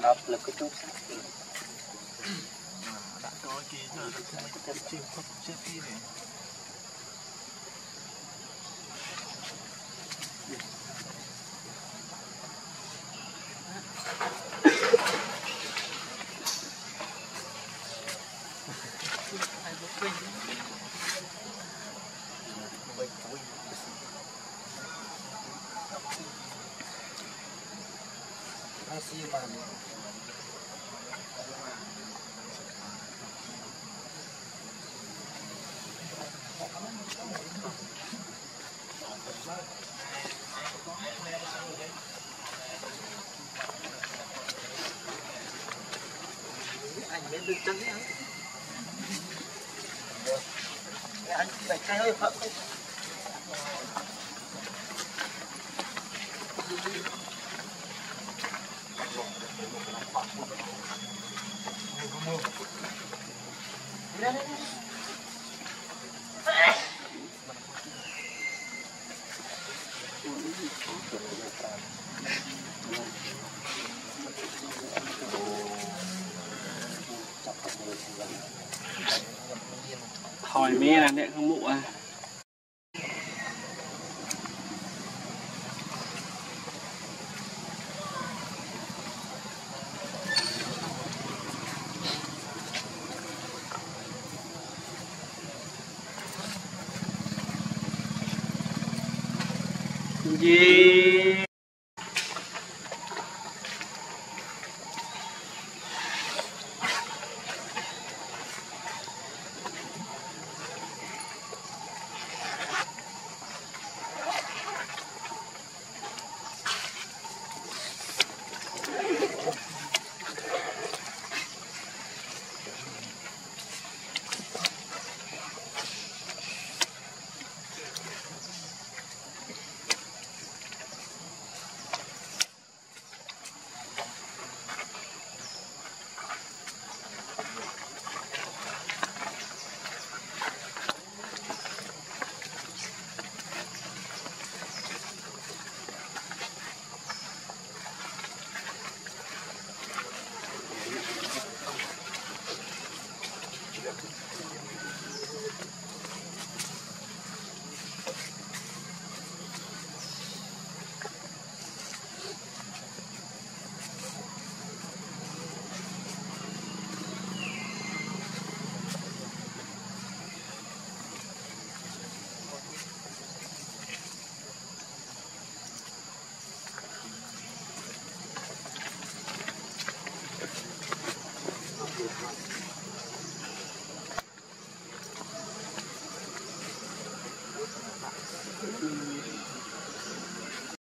hợp là cái chút sắc đã có kì giờ là cái chim khóc chết đi này anh mới đứng chân đấy anh phải cái hơi phận không hỏi mẹ là mẹ không mụ à gì